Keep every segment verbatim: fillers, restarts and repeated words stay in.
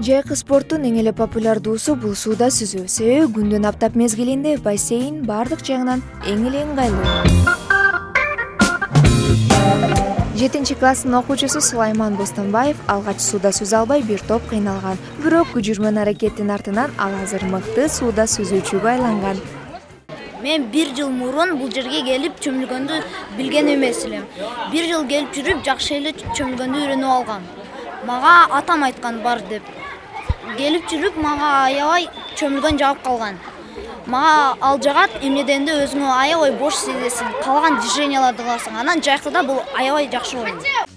Жайкы спорттун эң эле популярдуусу бул сууда сүзүү. Себеби күндүн аптап мезгилинде бассейн бардык жагынан эң эле ыңгайлуу. жетинчи класстын окуучусу Сулайман Бостонбаев алгач сууда сүзө албай бир топ кыйналган. Бирок күжүрмөн аракеттин артынан ал азыр мыкты сууда сүзүүчүгө айланган. Мен бир жыл мурун бул жерге келип чөмүлгөндү билген эмес элем. Бир жыл келип жүрүп жакшы эле чөмүлгөндү үйрөнүп алгам. Мага атам айткан бар деп. Келип жүрүп мага аябай чөмүлгөн жагып калган. Мага ал жагат, эмнеден да өзүңө аябай бош сезесиң, калган движенияларды кыласың. Анан жайкыда бул аябай жакшы оюн.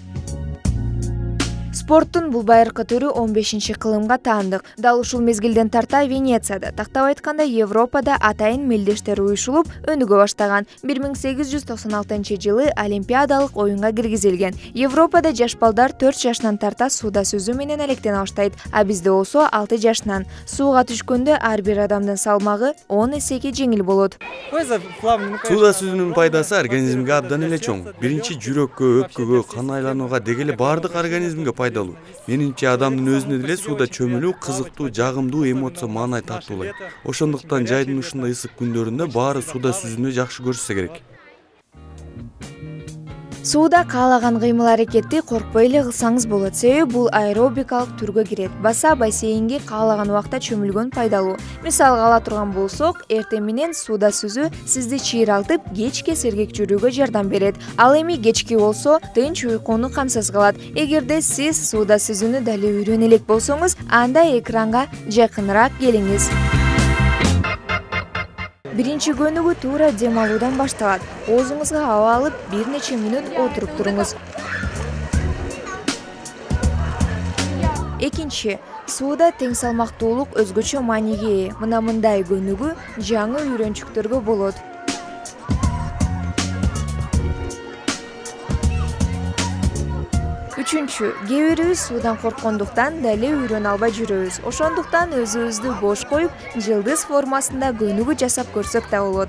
Спорттун бул байыркы түрү он бешинчи кылымга таандык. Дал ушул мезгилден тарта Венецияда, тактап айтканда Европада атайын мелдештер уюшулуп өнүгө баштаган. бир миң сегиз жүз токсон алтынчы жылы Олимпиадалык оюнга киргизилген. Европада жаш балдар төрт жашынан тарта сууда сүзүү менен алектене баштайт, а бизде болсо алты жашынан. Сууга түшкөндө ар бир адамдын салмагы он эсеге жеңил болот. Сууда сүзүүнүн пайдасы организмге абдан эле чоң. Биринчи жүрөккө, өпкөгө, кан айланууга дегеле бардык организмге пайдалуу. Менимче адамдын өзүнө деле сууда чөмүлүү кызыктуу, жагымдуу эмоция маанай тартуулайт. Ошондуктан жайдын ушундай ысык күндөрүндө баары сууда сүзүүнү жакшы көрүшсө керек. Сууда каалаган кыймыл аракетти коркпой эле кылсаңыз болот, себеби бул аэробикалык түргө кирет. Баса бассейнге каалаган убакта чөмүлгөн пайдалуу. Мисалга ала турган болсок, эртең менен сууда сүзүү сизди чыйралтып, кечке сергек жүрүүгө жардам берет. Ал эми кечки болсо, тынч уйкуну камсыз кылат. Эгерде сиз сууда сүзүүнү дали үйрөнө элек болсоңуз, анда экранга жакыныраак келиңиз. Биринчи көнүгүү туура дем алуудан башталат. Оозуңузга аба алып, бир нече мүнөт отуруп туруңуз. Экинчи, сууда тең салмактуулук өзгөчө мааниге ээ. Мына мындай көнүгүү жаңы үйрөнчүктөргө болот. Үчүнчү, кээ бирибиз суудан корккондуктан дали үйрөнө албай жүрөбүз. Ошондуктан өзүбүздү бош коюп, жылдыз формасында көнүгүү жасап көрсөк да болот.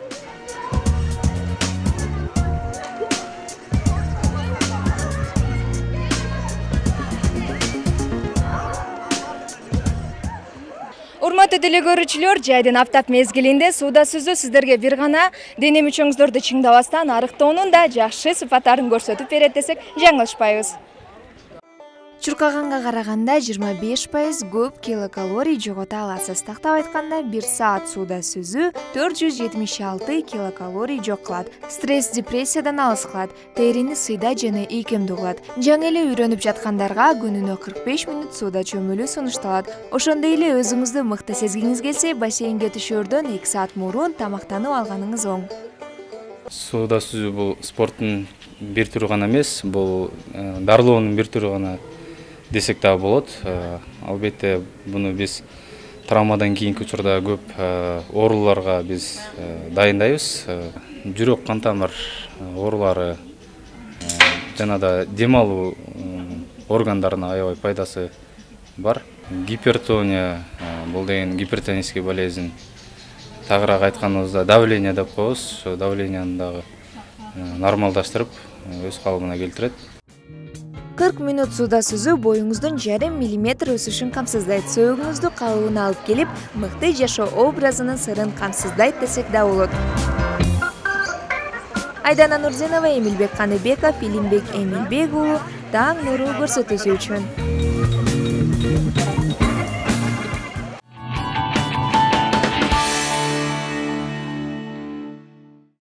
Урматтуу теле көрүүчүлөр, жайдын аптап мезгилинде сууда сүзүү сиздерге бир гана дене мүчөңүздөрдү чыңдабастан арыктоонун да жакшы сыпаттарын көрсөтүп берет десек жаңылышпайбыз. Чуркаганга караганда жыйырма беш пайыз көп килокалорий жогото аласыз. Тактап айтканда бир саат сууда сүзүү төрт жүз жетимиш алты килокалорий жок кылат. Стресс, депрессиядан алыс кылат, терини сыйда жана ийкемдүү кылат. Жаңы эле үйрөнүп жаткандарга күнүнө кырк беш мүнөт сууда чөмүлүү сунушталат. Ошондой эле өзүңүздү мыкты сезгиңиз келсе, бассейнге түшөөрдөн эки саат мурун тамактанып алганыңыз оң. Сууда сүзүү бул спорттун бир түрү гана эмес, бул дарылоонун бир түрү гана десек да болот. Албетте буну биз травмадан кийинки учурда көп ооруларга биз дайындайбыз. Жүрөк кан тамыр оорулары жана да дем алуу органдарына аябай пайдасы бар. Гипертония бул деген гипертонический болезнь. Тагыраак айтканыбызда давление деп коебуз. Давленияны дагы нормалдаштырып өз калыбына келтирет. кырк мүнөт сууда сүзүү боюңуздун жарым миллиметр өсүшүн камсыздайт. Сөөгүңүздү калыбына алып келип, мыкты жашоо образынын сырын камсыздайт десек да болот. Айдана Нурзенова, Эмилбек Каныбеков, Илимбек Эмилбек уулу, Таң нуру көрсөтүүсү үчүн.